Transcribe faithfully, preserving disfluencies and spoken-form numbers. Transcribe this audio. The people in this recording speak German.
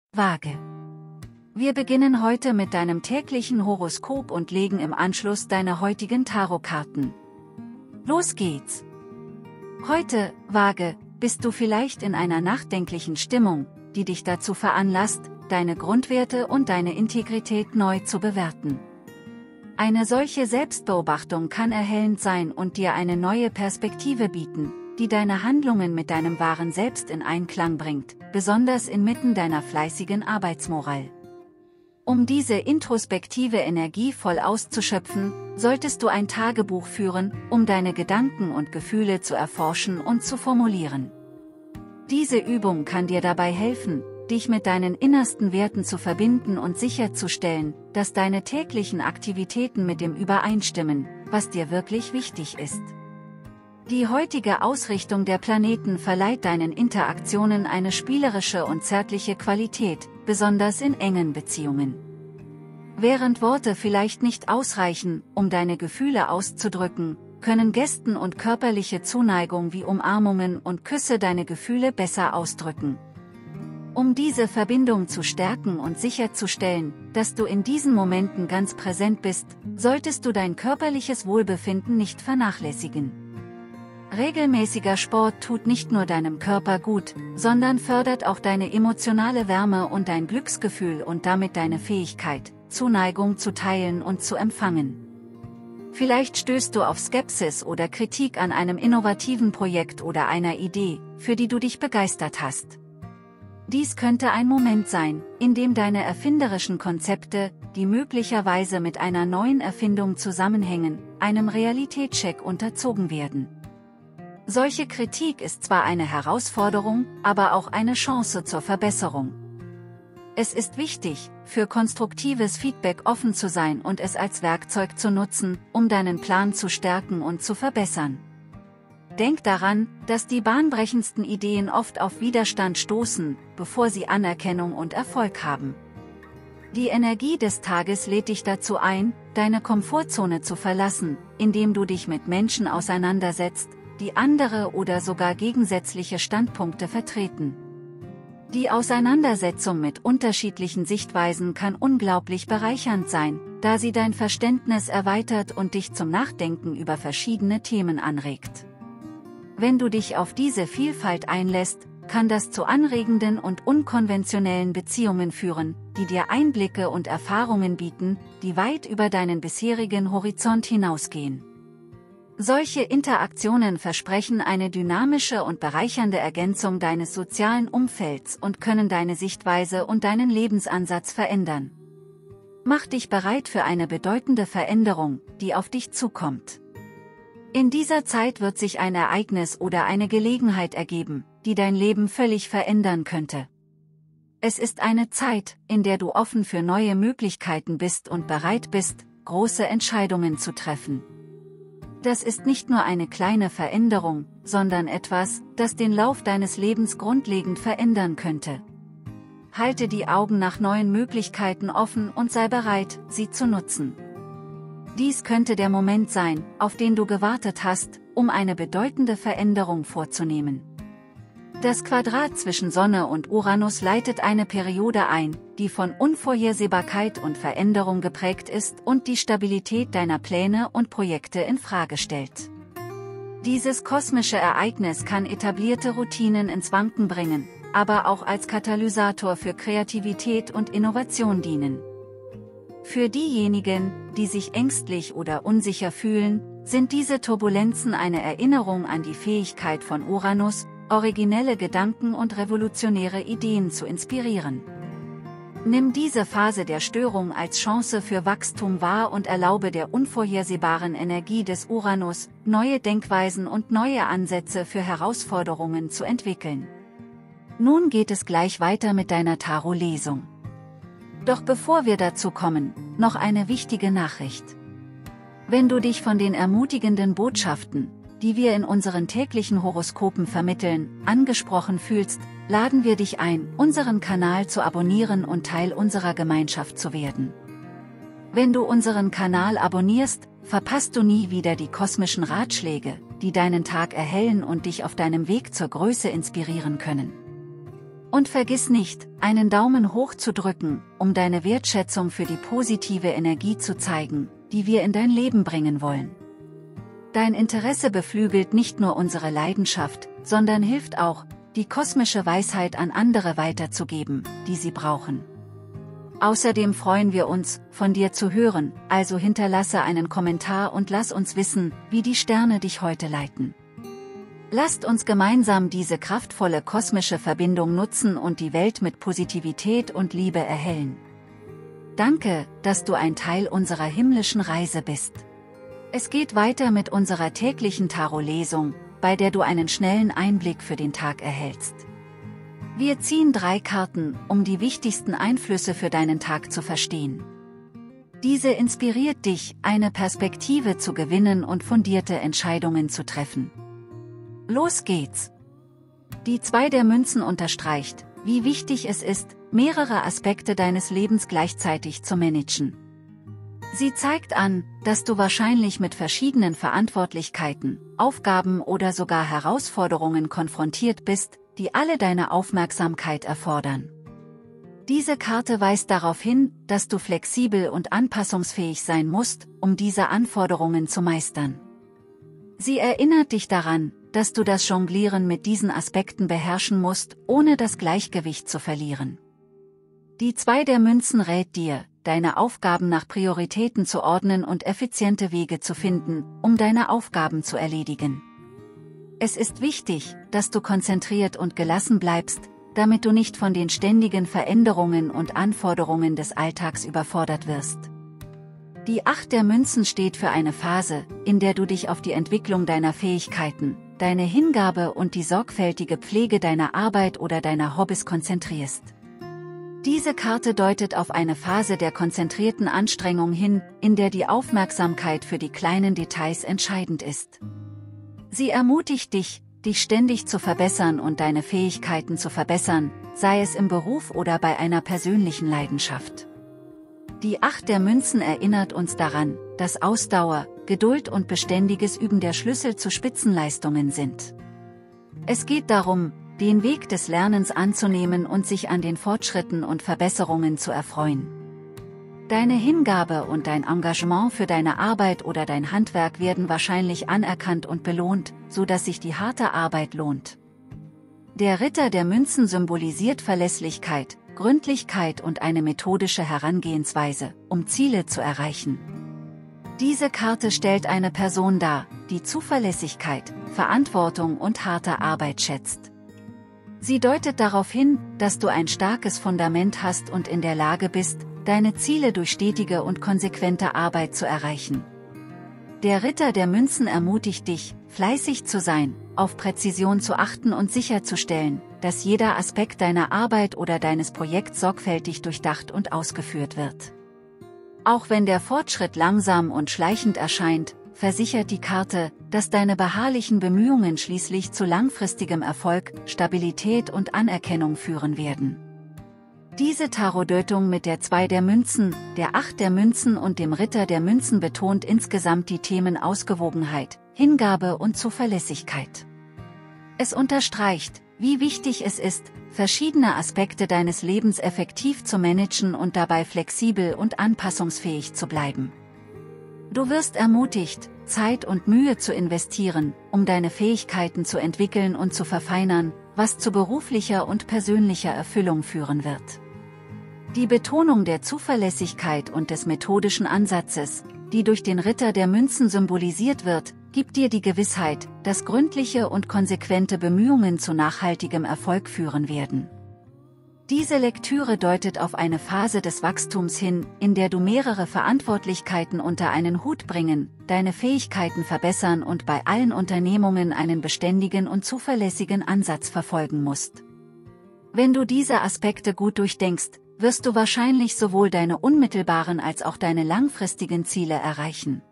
Waage. Wir beginnen heute mit deinem täglichen Horoskop und legen im Anschluss deine heutigen Tarotkarten. Los geht's! Heute, Waage, bist du vielleicht in einer nachdenklichen Stimmung, die dich dazu veranlasst, deine Grundwerte und deine Integrität neu zu bewerten. Eine solche Selbstbeobachtung kann erhellend sein und dir eine neue Perspektive bieten, die deine Handlungen mit deinem wahren Selbst in Einklang bringt, besonders inmitten deiner fleißigen Arbeitsmoral. Um diese introspektive Energie voll auszuschöpfen, solltest du ein Tagebuch führen, um deine Gedanken und Gefühle zu erforschen und zu formulieren. Diese Übung kann dir dabei helfen, dich mit deinen innersten Werten zu verbinden und sicherzustellen, dass deine täglichen Aktivitäten mit dem übereinstimmen, was dir wirklich wichtig ist. Die heutige Ausrichtung der Planeten verleiht deinen Interaktionen eine spielerische und zärtliche Qualität, besonders in engen Beziehungen. Während Worte vielleicht nicht ausreichen, um deine Gefühle auszudrücken, können Gesten und körperliche Zuneigung wie Umarmungen und Küsse deine Gefühle besser ausdrücken. Um diese Verbindung zu stärken und sicherzustellen, dass du in diesen Momenten ganz präsent bist, solltest du dein körperliches Wohlbefinden nicht vernachlässigen. Regelmäßiger Sport tut nicht nur deinem Körper gut, sondern fördert auch deine emotionale Wärme und dein Glücksgefühl und damit deine Fähigkeit, Zuneigung zu teilen und zu empfangen. Vielleicht stößt du auf Skepsis oder Kritik an einem innovativen Projekt oder einer Idee, für die du dich begeistert hast. Dies könnte ein Moment sein, in dem deine erfinderischen Konzepte, die möglicherweise mit einer neuen Erfindung zusammenhängen, einem Realitätscheck unterzogen werden. Solche Kritik ist zwar eine Herausforderung, aber auch eine Chance zur Verbesserung. Es ist wichtig, für konstruktives Feedback offen zu sein und es als Werkzeug zu nutzen, um deinen Plan zu stärken und zu verbessern. Denk daran, dass die bahnbrechendsten Ideen oft auf Widerstand stoßen, bevor sie Anerkennung und Erfolg haben. Die Energie des Tages lädt dich dazu ein, deine Komfortzone zu verlassen, indem du dich mit Menschen auseinandersetzt, die andere oder sogar gegensätzliche Standpunkte vertreten. Die Auseinandersetzung mit unterschiedlichen Sichtweisen kann unglaublich bereichernd sein, da sie dein Verständnis erweitert und dich zum Nachdenken über verschiedene Themen anregt. Wenn du dich auf diese Vielfalt einlässt, kann das zu anregenden und unkonventionellen Beziehungen führen, die dir Einblicke und Erfahrungen bieten, die weit über deinen bisherigen Horizont hinausgehen. Solche Interaktionen versprechen eine dynamische und bereichernde Ergänzung deines sozialen Umfelds und können deine Sichtweise und deinen Lebensansatz verändern. Mach dich bereit für eine bedeutende Veränderung, die auf dich zukommt. In dieser Zeit wird sich ein Ereignis oder eine Gelegenheit ergeben, die dein Leben völlig verändern könnte. Es ist eine Zeit, in der du offen für neue Möglichkeiten bist und bereit bist, große Entscheidungen zu treffen. Das ist nicht nur eine kleine Veränderung, sondern etwas, das den Lauf deines Lebens grundlegend verändern könnte. Halte die Augen nach neuen Möglichkeiten offen und sei bereit, sie zu nutzen. Dies könnte der Moment sein, auf den du gewartet hast, um eine bedeutende Veränderung vorzunehmen. Das Quadrat zwischen Sonne und Uranus leitet eine Periode ein, die von Unvorhersehbarkeit und Veränderung geprägt ist und die Stabilität deiner Pläne und Projekte in Frage stellt. Dieses kosmische Ereignis kann etablierte Routinen ins Wanken bringen, aber auch als Katalysator für Kreativität und Innovation dienen. Für diejenigen, die sich ängstlich oder unsicher fühlen, sind diese Turbulenzen eine Erinnerung an die Fähigkeit von Uranus, originelle Gedanken und revolutionäre Ideen zu inspirieren. Nimm diese Phase der Störung als Chance für Wachstum wahr und erlaube der unvorhersehbaren Energie des Uranus, neue Denkweisen und neue Ansätze für Herausforderungen zu entwickeln. Nun geht es gleich weiter mit deiner Tarot-Lesung. Doch bevor wir dazu kommen, noch eine wichtige Nachricht. Wenn du dich von den ermutigenden Botschaften, die wir in unseren täglichen Horoskopen vermitteln, angesprochen fühlst, laden wir dich ein, unseren Kanal zu abonnieren und Teil unserer Gemeinschaft zu werden. Wenn du unseren Kanal abonnierst, verpasst du nie wieder die kosmischen Ratschläge, die deinen Tag erhellen und dich auf deinem Weg zur Größe inspirieren können. Und vergiss nicht, einen Daumen hoch zu drücken, um deine Wertschätzung für die positive Energie zu zeigen, die wir in dein Leben bringen wollen. Dein Interesse beflügelt nicht nur unsere Leidenschaft, sondern hilft auch, die kosmische Weisheit an andere weiterzugeben, die sie brauchen. Außerdem freuen wir uns, von dir zu hören, also hinterlasse einen Kommentar und lass uns wissen, wie die Sterne dich heute leiten. Lasst uns gemeinsam diese kraftvolle kosmische Verbindung nutzen und die Welt mit Positivität und Liebe erhellen. Danke, dass du ein Teil unserer himmlischen Reise bist. Es geht weiter mit unserer täglichen Tarot-Lesung, bei der du einen schnellen Einblick für den Tag erhältst. Wir ziehen drei Karten, um die wichtigsten Einflüsse für deinen Tag zu verstehen. Diese inspiriert dich, eine Perspektive zu gewinnen und fundierte Entscheidungen zu treffen. Los geht's! Die Zwei der Münzen unterstreicht, wie wichtig es ist, mehrere Aspekte deines Lebens gleichzeitig zu managen. Sie zeigt an, dass du wahrscheinlich mit verschiedenen Verantwortlichkeiten, Aufgaben oder sogar Herausforderungen konfrontiert bist, die alle deine Aufmerksamkeit erfordern. Diese Karte weist darauf hin, dass du flexibel und anpassungsfähig sein musst, um diese Anforderungen zu meistern. Sie erinnert dich daran, dass du das Jonglieren mit diesen Aspekten beherrschen musst, ohne das Gleichgewicht zu verlieren. Die Zwei der Münzen rät dir, deine Aufgaben nach Prioritäten zu ordnen und effiziente Wege zu finden, um deine Aufgaben zu erledigen. Es ist wichtig, dass du konzentriert und gelassen bleibst, damit du nicht von den ständigen Veränderungen und Anforderungen des Alltags überfordert wirst. Die Acht der Münzen steht für eine Phase, in der du dich auf die Entwicklung deiner Fähigkeiten, deine Hingabe und die sorgfältige Pflege deiner Arbeit oder deiner Hobbys konzentrierst. Diese Karte deutet auf eine Phase der konzentrierten Anstrengung hin, in der die Aufmerksamkeit für die kleinen Details entscheidend ist. Sie ermutigt dich, dich ständig zu verbessern und deine Fähigkeiten zu verbessern, sei es im Beruf oder bei einer persönlichen Leidenschaft. Die Acht der Münzen erinnert uns daran, dass Ausdauer, Geduld und beständiges Üben der Schlüssel zu Spitzenleistungen sind. Es geht darum, den Weg des Lernens anzunehmen und sich an den Fortschritten und Verbesserungen zu erfreuen. Deine Hingabe und dein Engagement für deine Arbeit oder dein Handwerk werden wahrscheinlich anerkannt und belohnt, so dass sich die harte Arbeit lohnt. Der Ritter der Münzen symbolisiert Verlässlichkeit, Gründlichkeit und eine methodische Herangehensweise, um Ziele zu erreichen. Diese Karte stellt eine Person dar, die Zuverlässigkeit, Verantwortung und harte Arbeit schätzt. Sie deutet darauf hin, dass du ein starkes Fundament hast und in der Lage bist, deine Ziele durch stetige und konsequente Arbeit zu erreichen. Der Ritter der Münzen ermutigt dich, fleißig zu sein, auf Präzision zu achten und sicherzustellen, dass jeder Aspekt deiner Arbeit oder deines Projekts sorgfältig durchdacht und ausgeführt wird. Auch wenn der Fortschritt langsam und schleichend erscheint, versichert die Karte, dass deine beharrlichen Bemühungen schließlich zu langfristigem Erfolg, Stabilität und Anerkennung führen werden. Diese Tarotdeutung mit der Zwei der Münzen, der Acht der Münzen und dem Ritter der Münzen betont insgesamt die Themen Ausgewogenheit, Hingabe und Zuverlässigkeit. Es unterstreicht, wie wichtig es ist, verschiedene Aspekte deines Lebens effektiv zu managen und dabei flexibel und anpassungsfähig zu bleiben. Du wirst ermutigt, Zeit und Mühe zu investieren, um deine Fähigkeiten zu entwickeln und zu verfeinern, was zu beruflicher und persönlicher Erfüllung führen wird. Die Betonung der Zuverlässigkeit und des methodischen Ansatzes, die durch den Ritter der Münzen symbolisiert wird, gibt dir die Gewissheit, dass gründliche und konsequente Bemühungen zu nachhaltigem Erfolg führen werden. Diese Lektüre deutet auf eine Phase des Wachstums hin, in der du mehrere Verantwortlichkeiten unter einen Hut bringen, deine Fähigkeiten verbessern und bei allen Unternehmungen einen beständigen und zuverlässigen Ansatz verfolgen musst. Wenn du diese Aspekte gut durchdenkst, wirst du wahrscheinlich sowohl deine unmittelbaren als auch deine langfristigen Ziele erreichen.